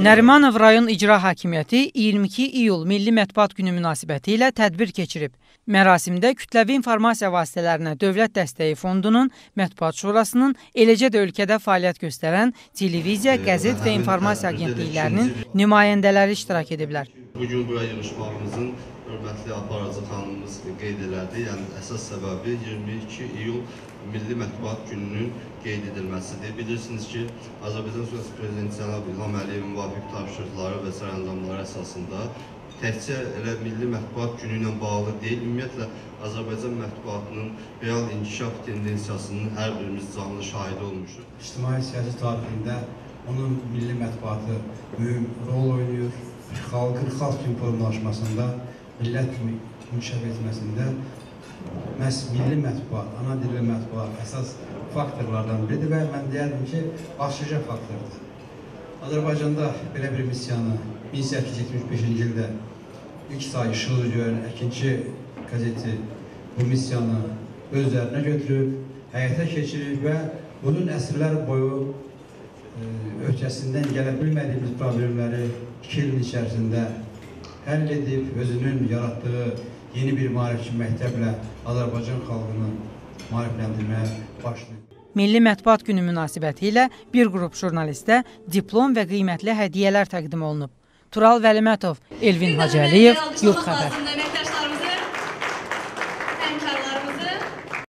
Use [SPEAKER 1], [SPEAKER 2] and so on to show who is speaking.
[SPEAKER 1] Nərimanov rayon icra hakimiyyəti 22 iyul Milli Mətbuat Günü münasibəti ilə tədbir keçirib. Mərasimdə kütləvi informasiya vasitələrinə Dövlət Dəstəyi Fondunun, Mətbuat Şurasının, eləcə də ölkədə fəaliyyət göstərən televiziya, qəzet və informasiya agentliklərinin nümayəndələri iştirak ediblər.
[SPEAKER 2] Bugün buraya yığışmağımızın hörmətli aparıcı xanımımız qeyd elədi. Yəni, əsas səbəbi 22 iyul Milli Mətbuat Gününün qeyd edilməsidir. Bilirsiniz ki, Azərbaycan Respublikası Prezidenti Cənab İlham Əliyevin müvafiq tapşırıqları və sərəncamları əsasında təkcə elə Milli Mətbuat Günü ilə bağlı deyil, ümumiyyətlə Azərbaycan mətbuatının real inkişaf tendensiyasının hər birimiz canlı şahidi olmuşuq.
[SPEAKER 3] İctimai siyasi tarixində onun milli mətbuatı mühüm rol oynayır. Xalqın xalq kimi formalaşmasında, millət inkişaf etməsində məhz milli mətbuat, ana dilli mətbuat əsas faktorlardan biridir və mən deyərdim ki, başlıca faktordur. Azərbaycanda belə bir missiyanı 1875-ci ildə ilk sayı işığı görən Əkinçi qəzeti bu missiyanı öz üzərinə götürüb, həyata keçirib və bunun əsrlər boyu öhdəsindən gələ bilmədiyimiz problemləri 2 ilin içərisində həll edib, özünün yaratdığı yeni bir maarifçi məktəblə Azərbaycan xalqını maarifləndirməyə başlayıb.
[SPEAKER 1] Milli Mətbuat Günü münasibəti ilə bir qrup jurnalistə diplom və qiymətli hədiyyələr təqdim olunub. Tural Vəlimətov, Elvin Hacəliyev, Yurt Xəbər.